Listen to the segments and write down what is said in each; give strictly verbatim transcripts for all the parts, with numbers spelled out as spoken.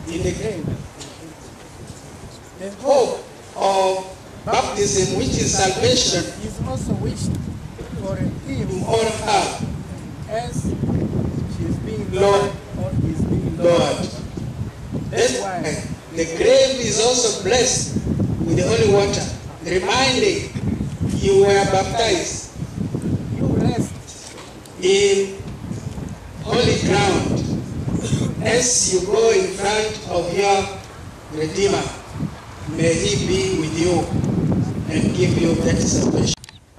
in the grave. The hope of baptism, which is salvation, is also wished for him or her, as she is being Lord, or is being Lord. That's why the grave is also blessed with the holy water, reminding you were baptized You rest in holy ground as you go in front of your Redeemer. May he be with you and give you that salvation.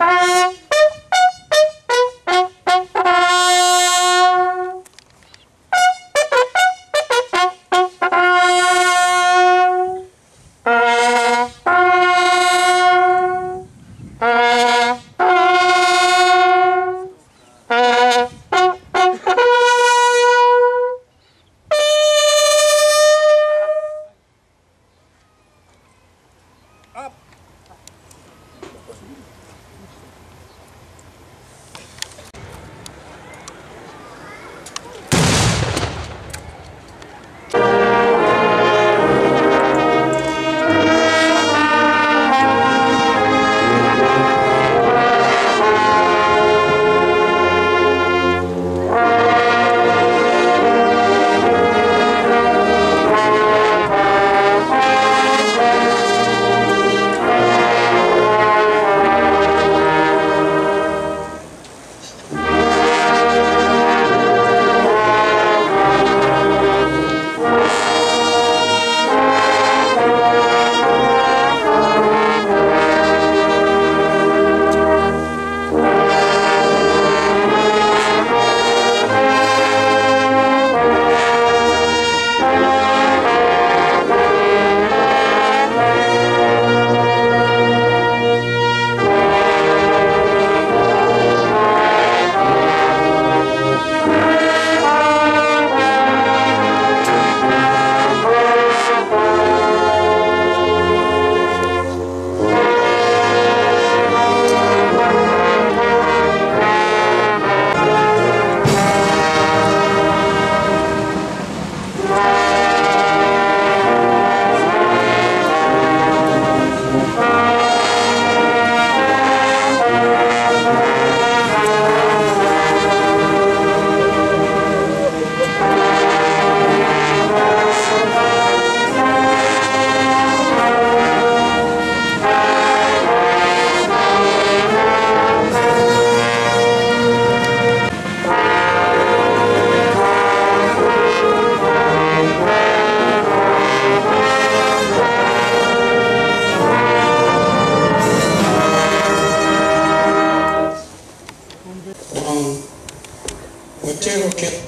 Oketta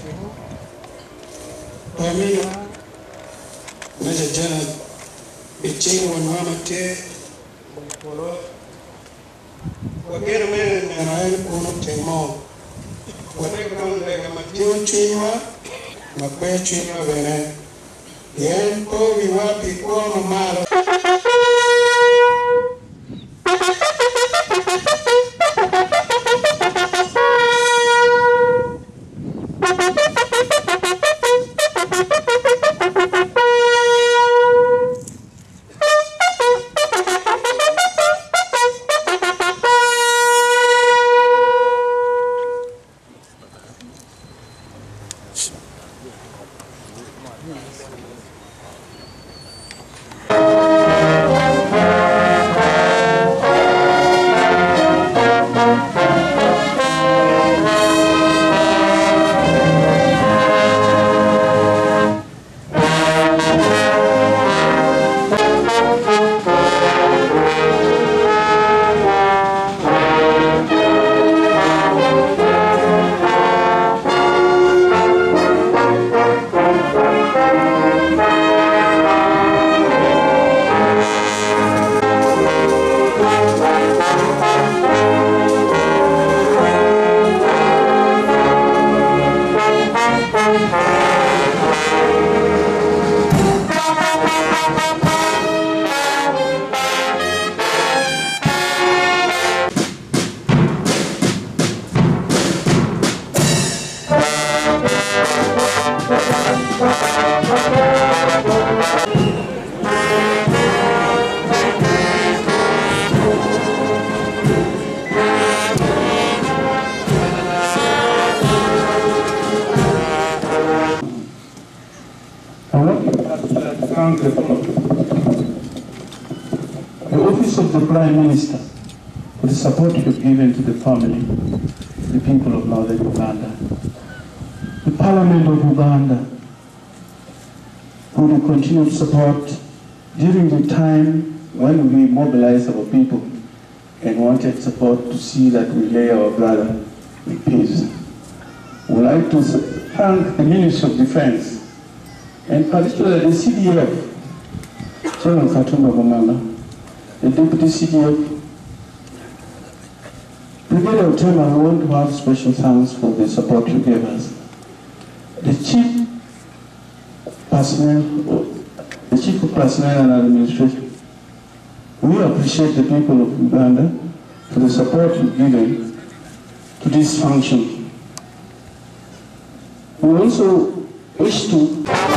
Pamina Naja Jana Biching one mama te Polo Wakera mene Narayan Kuno Temo Wakera kama Lega Matio Chima Makwe Chima Bene Yen Po Viwapi Kwa Mamalo Yes. I want to thank the, the Office of the Prime Minister for the support you've given to the family, the people of Northern Uganda, the Parliament of Uganda, for the continued support during the time when we mobilized our people and wanted support to see that we lay our brother in peace. I would like to thank the Ministry of Defense, and particularly the C D F, General Katumba Bomanga, the Deputy C D F. Brigadier Oketta, I want to have special thanks for the support you gave us. The Chief Personnel, the Chief of Personnel and Administration, we appreciate the people of Uganda for the support you've given to this function. We also wish to